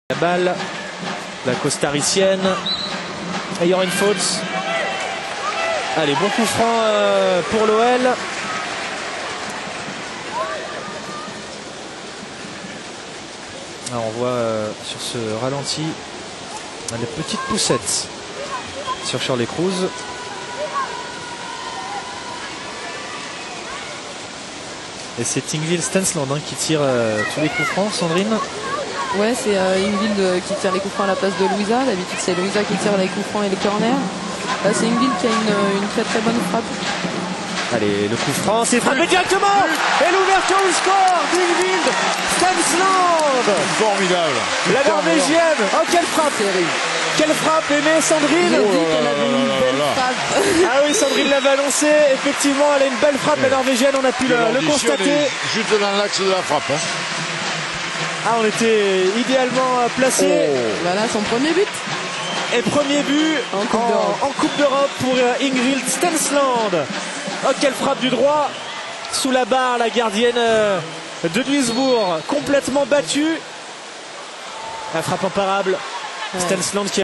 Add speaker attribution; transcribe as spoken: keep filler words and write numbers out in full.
Speaker 1: La balle, la costaricienne. Et il y aura une faute. Allez, bon coup franc euh, pour l'O L. Alors on voit euh, sur ce ralenti des petites poussettes sur Shirley Cruz. Et c'est Ingvild Stensland hein, qui tire euh, tous les coups francs, Sandrine.
Speaker 2: Ouais, c'est euh, Ingvild qui tire les coups francs à la place de Louisa. D'habitude, c'est Louisa qui tire les coups francs et les corners. Là, c'est Ingvild qui a une, une très très bonne frappe.
Speaker 1: Allez, le coup franc, c'est frappé directement. Et l'ouverture au score d'Ingvild Stensland.
Speaker 3: Formidable.
Speaker 1: La Norvégienne. Oh, quelle frappe, quelle frappe, aimée Sandrine.
Speaker 2: J'ai dit qu'elle avait une belle frappe.
Speaker 1: Ah oui, Sandrine l'avait annoncé. Effectivement, elle a une belle frappe, la Norvégienne. On a pu le, le constater.
Speaker 3: Juste dans l'axe de la frappe. Hein.
Speaker 1: Ah, on était idéalement placé.
Speaker 2: Oh. Voilà son premier but.
Speaker 1: Et premier but
Speaker 2: en Coupe d'Europe
Speaker 1: en, en Coupe d'Europe pour Ingvild Stensland. Oh, quelle frappe du droit sous la barre, la gardienne de Duisbourg, complètement battue. La frappe imparable. Ouais. Stensland qui